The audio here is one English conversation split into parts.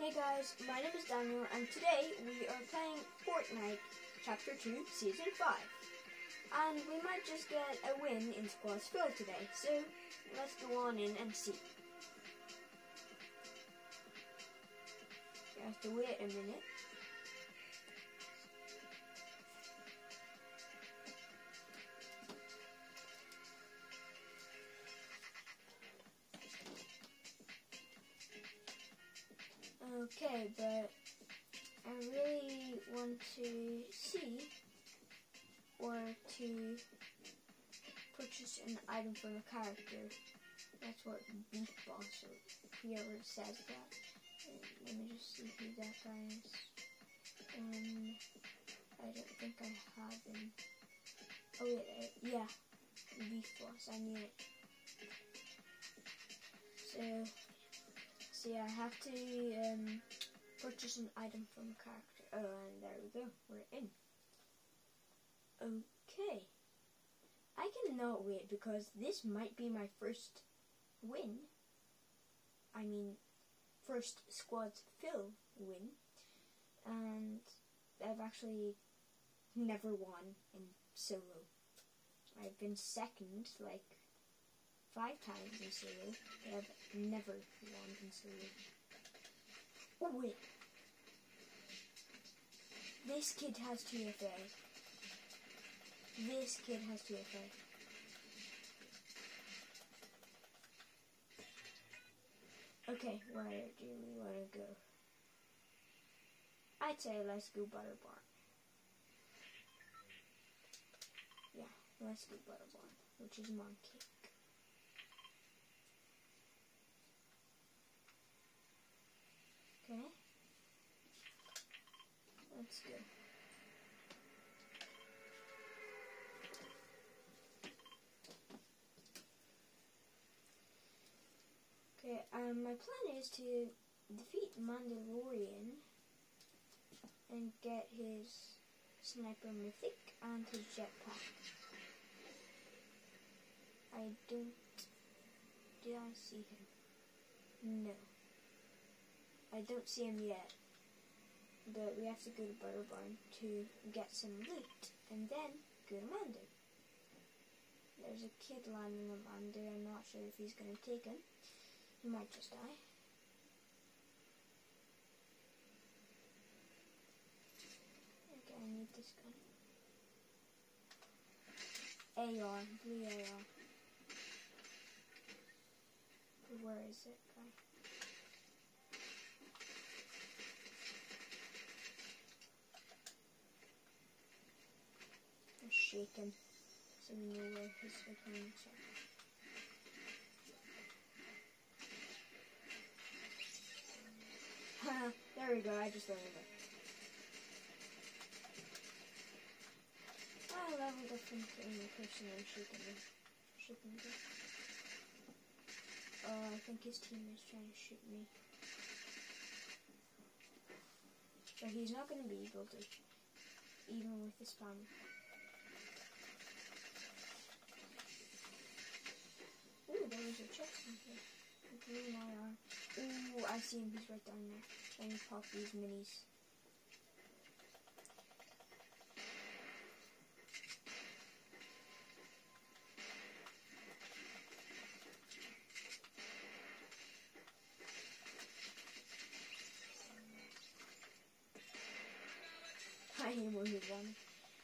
Hey guys, my name is Daniel and today we are playing Fortnite Chapter2 Season5. And we might just get a win in Squad's Fill today, so let's go on in and see. You have to wait a minute. Okay, but I really want to see or to purchase an item from a character. That's what Beef Boss or whoever says that. Let me just see who that guy is. I don't think I have him. Oh wait, yeah, Beef Boss. I knew it. So yeah, I have to purchase an item from a character. Oh, and there we go. We're in. Okay. I cannot wait because this might be my first win. I mean, first Squad's Fill win. And I've actually never won in solo. I've been second, like, 5 times in solo, but I've never won in solo. Oh wait. This kid has 2FA. This kid has 2FA. Okay, where do we want to go? I'd say let's go Butter Barn. Yeah, let's go Butter Barn, which is Monkey. Okay, let's go. Okay, my plan is to defeat Mandalorian and get his sniper mythic and his jetpack. Did I see him? No. I don't see him yet, but we have to go to Butter Barn to get some loot, and then go to Mando. There's a kid landing on Mando. I'm not sure if he's going to take him. He might just die. Okay, I need this gun. AR, blue AR. Where is it, guy? Shake him so we know where his opponents are. There we go, I just learned it. I leveled up into the person I'm shooting him. Oh, I think his team is trying to shoot me. But he's not going to be able to, even with the spam. Ooh, there was a chest in here. Green IR. Ooh, I see him. He's right down there. Trying to pop these minis. I am only one.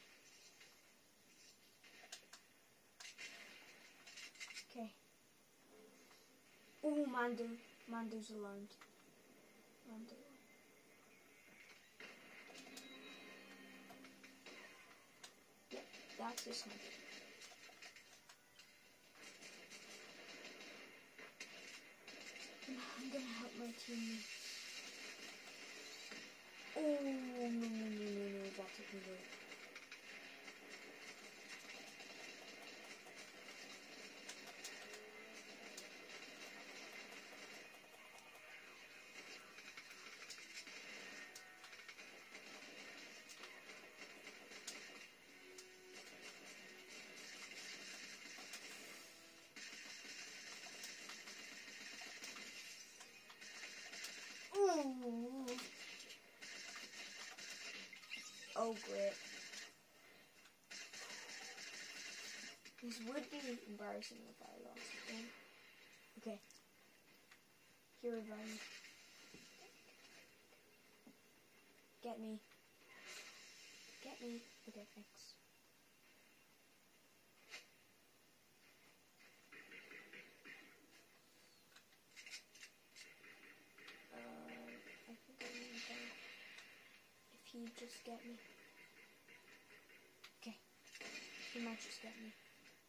Okay. Ooh, Mando's alarmed. Mando. Yep, that's his sniper. I'm gonna help my teammate. Oh, no, that took me away. Oh, great. This would be embarrassing if I lost again. Okay. Here we go. Get me. Get me. Okay, thanks. I think I need that. If he just get me. Okay. He might just get me.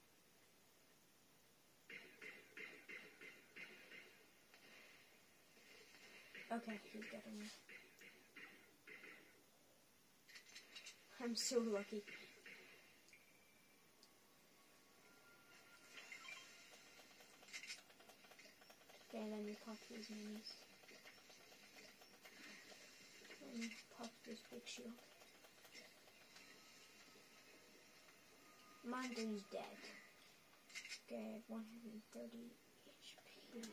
Okay, he's getting me. I'm so lucky. Okay, let me pop these minis. Let me pop this big shield. Mandarin's dead. Okay, I have 130 HP.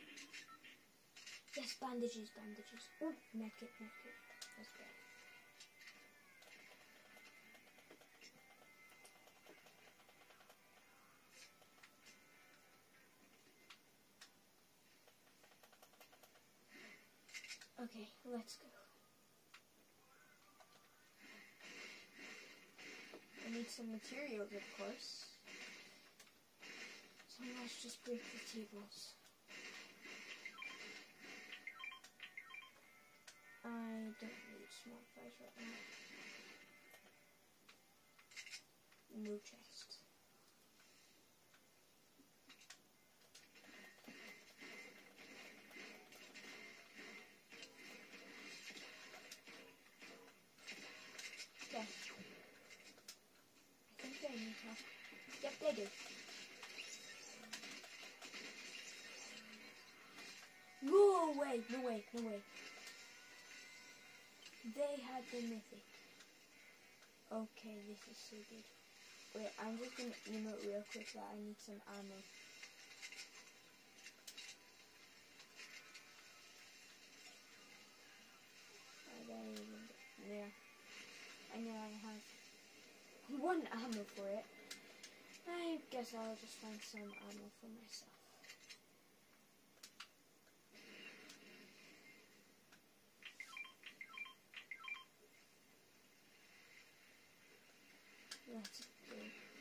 Yes, bandages, bandages. Oh, medkit, medkit. That's bad. Okay, let's go. I need some materials, of course. So let's just break the tables. I don't need small fries right now. No chest. Okay. I think they need help. Yep, they do. No way, no way, no way. They had the mythic. Okay, this is so good. Wait, I'm just gonna emote real quick that I need some ammo. There. I know I have one ammo for it. I guess I'll just find some ammo for myself. Let's go.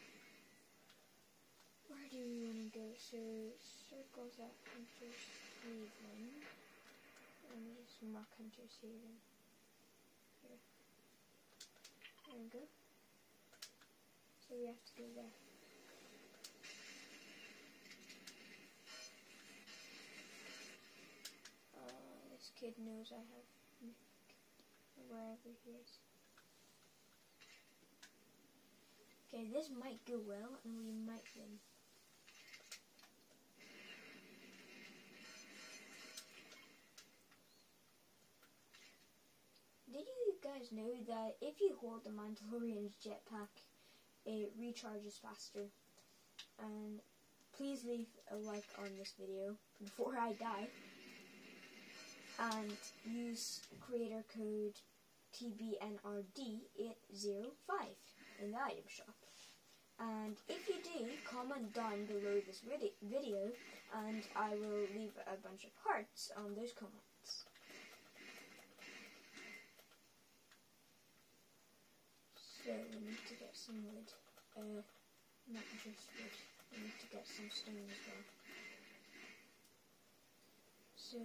Where do we want to go? So, circles at Hunter's Haven. Let me just mark Hunter's Haven. Here. There we go. So we have to go there. This kid knows I have mythic. Wherever he is. Okay, this might go well, and we might win. Did you guys know that if you hold the Mandalorian's jetpack, it recharges faster? And please leave a like on this video before I die. And use creator code TBNRD805 in the item shop. And if you do, comment down below this video and I will leave a bunch of hearts on those comments. So we need to get some wood. Not just wood. We need to get some stone as well. So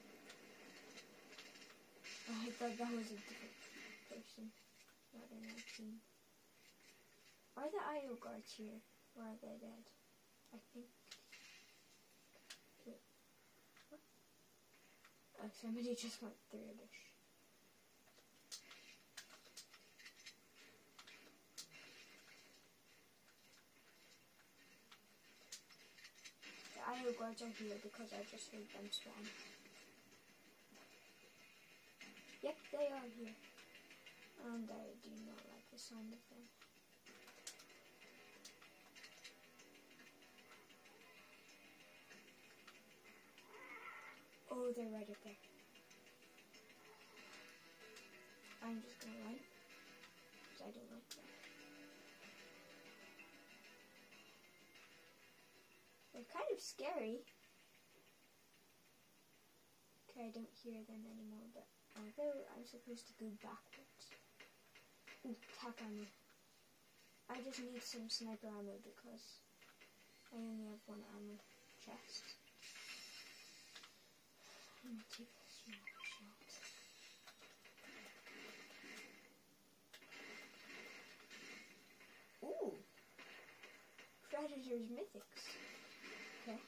I thought that was a different person, not in our team. Are the IO guards here, or are they dead? I think. Wait. What? Oh, somebody just went through a bush. The IO guards are here because I just heard them spawn. Yep, they are here. And I do not like the sound of them. Oh, they're right up there. I'm just gonna run, because I don't like that. They're kind of scary. Okay, I don't hear them anymore, but although I'm supposed to go backwards. Ooh, tack ammo. I just need some sniper ammo because I only have one ammo chest. I'm gonna take a small shot. Ooh! Predator's Mythics. Okay.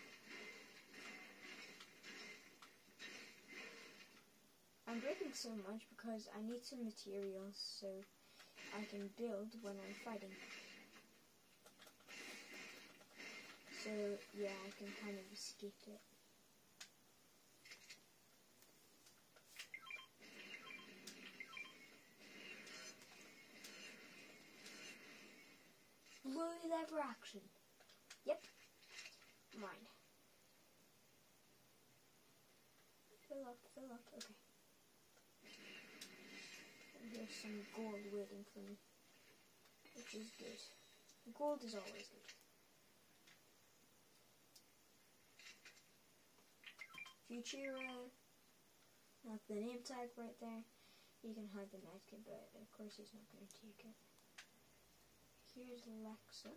I'm breaking so much because I need some materials so I can build when I'm fighting. So yeah, I can kind of escape it. Blue lever action. Yep. Mine. Fill up, okay. And here's some gold waiting for me, which is good. Gold is always good. Futura, not the name tag right there. You can hide the knife kit, but of course he's not going to take it. Here's Lexa.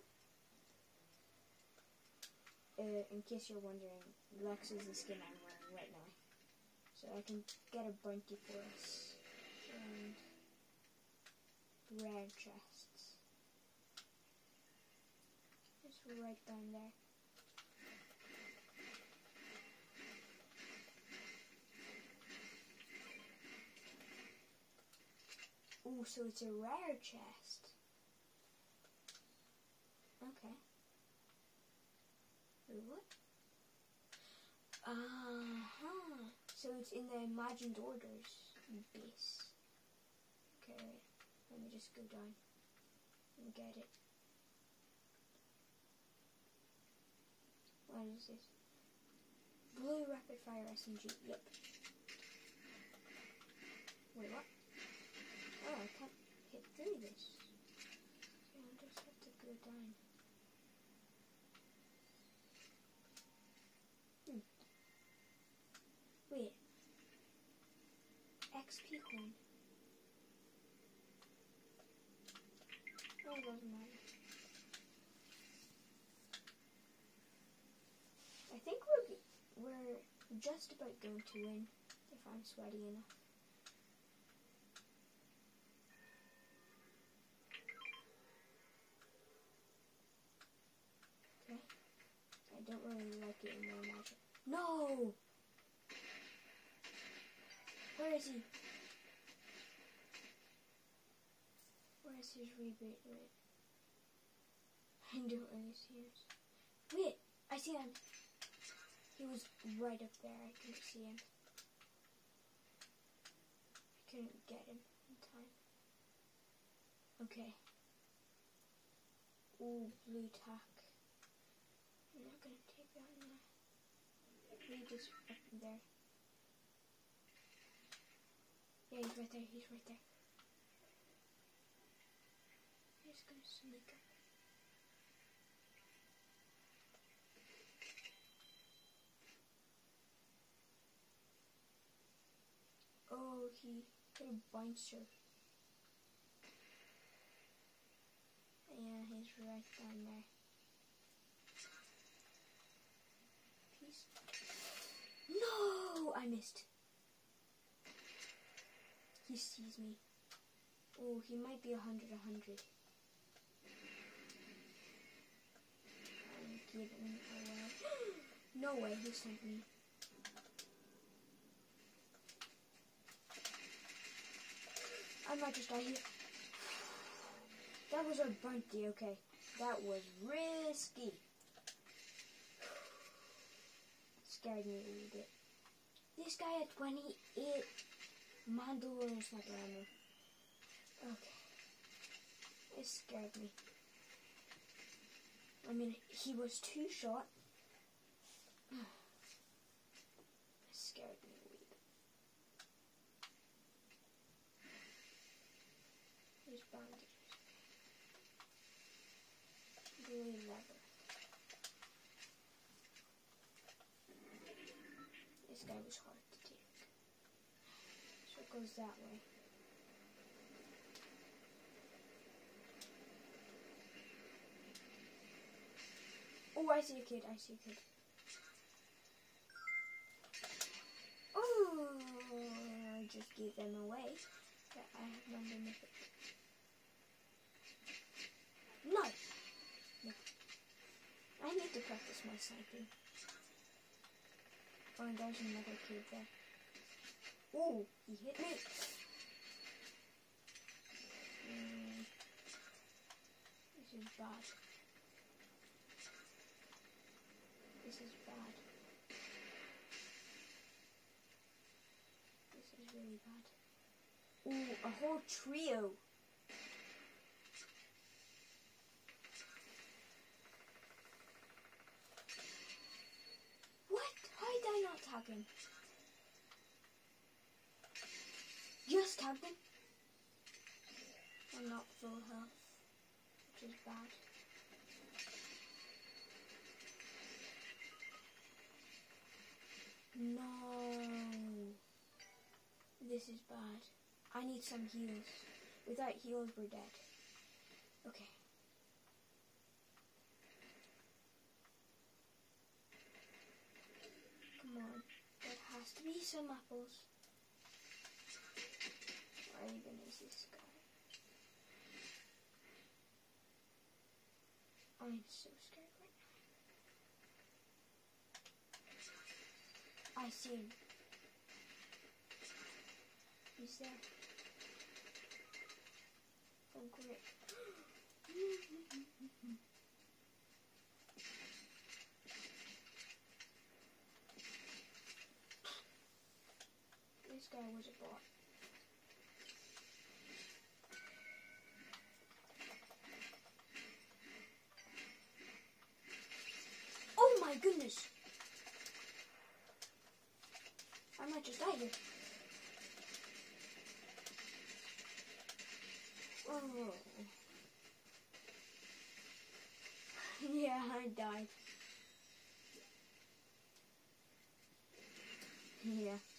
In case you're wondering, Lex is the skin I'm wearing right now. So I can get a bounty for us. And rare chests. Just right down there. Ooh, so it's a rare chest. Okay. Wait, what? So it's in the Imagined Orders base. Okay, wait. Let me just go down and get it. What is this? Blue rapid fire SMG. Yep. Wait, what? Oh, I can't hit through this. So I just have to go down. Wait. XP coin. Oh, it doesn't matter. I think we're just about going to win if I'm sweaty enough. Okay. I don't really like it in my magic. No! Where is he? Where is his rebate rate? I don't really see him. Wait! I see him! He was right up there. I couldn't see him. I couldn't get him in time. Okay. Ooh, blue tack. I'm not gonna take that now. He just up there. Yeah, he's right there. He's right there. I'm just gonna sneak up. Oh, he hit a bouncer. Yeah, he's right down there. Peace. No! I missed. He sees me. Oh, he might be 100. I'm giving away. No way, he sent me. I might just die here. That was our bounty, okay. That was risky. Scared me a little bit. This guy had 28 Mandalorian sniper ammo. Okay. It scared me. I mean, he was 2 shot. It scared me a little bit. Bandages, bandages. Blue leather. This guy was hard to take. So it goes that way. Oh, I see a kid, I see a kid. Oh, I just gave them away. But I have no benefit. No! No. I need to practice my sniping. Oh, and there's another kid there. Oh, he hit me. This is bad. This is bad. This is really bad. Ooh, a whole trio. What? How did I not tag him? Just tagged him? I'm not full health, which is bad. No. This is bad. I need some heals. Without heals, we're dead. Okay. Come on. There has to be some apples. Where even is this guy? I'm so scared right now. I see him. He's there. Oh, great. This guy was a bot. Oh my goodness! I might just die here. Oh. Yeah, I died. Yeah.